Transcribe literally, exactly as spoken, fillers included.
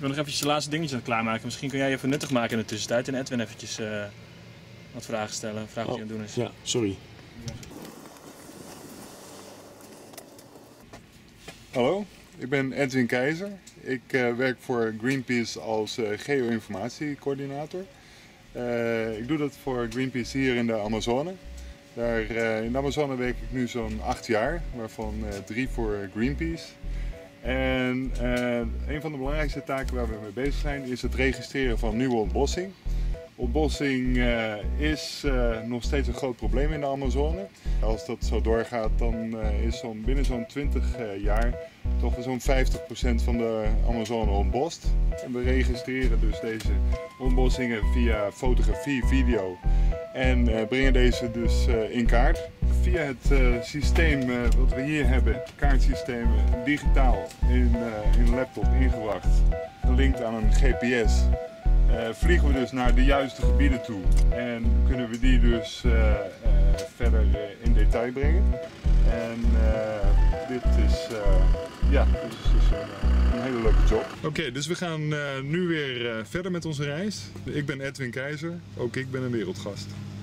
wil nog eventjes de laatste dingetjes aan het klaarmaken. Misschien kun jij je even nuttig maken in de tussentijd en Edwin eventjes uh, wat vragen stellen. Vragen wat hij aan het doen is. Ja, sorry. Hallo, ik ben Edwin Keizer. Ik uh, werk voor Greenpeace als uh, geo-informatiecoördinator. Uh, ik doe dat voor Greenpeace hier in de Amazone. Daar, uh, in de Amazone werk ik nu zo'n acht jaar, waarvan uh, drie voor Greenpeace. En uh, een van de belangrijkste taken waar we mee bezig zijn is het registreren van nieuwe ontbossing. Ontbossing uh, is uh, nog steeds een groot probleem in de Amazone. Als dat zo doorgaat, dan uh, is zo'n, binnen zo'n twintig uh, jaar toch zo'n vijftig procent van de Amazone ontbost. En we registreren dus deze ontbossingen via fotografie, video en uh, brengen deze dus uh, in kaart. Via het uh, systeem uh, wat we hier hebben, kaartsysteem, digitaal in, uh, in een laptop ingebracht, gelinkt aan een G P S. Uh, vliegen we dus naar de juiste gebieden toe en kunnen we die dus uh, uh, verder uh, in detail brengen. En uh, dit is, uh, ja, dit is dus een, een hele leuke job. Oké, okay, dus we gaan uh, nu weer uh, verder met onze reis. Ik ben Edwin Keizer, ook ik ben een wereldgast.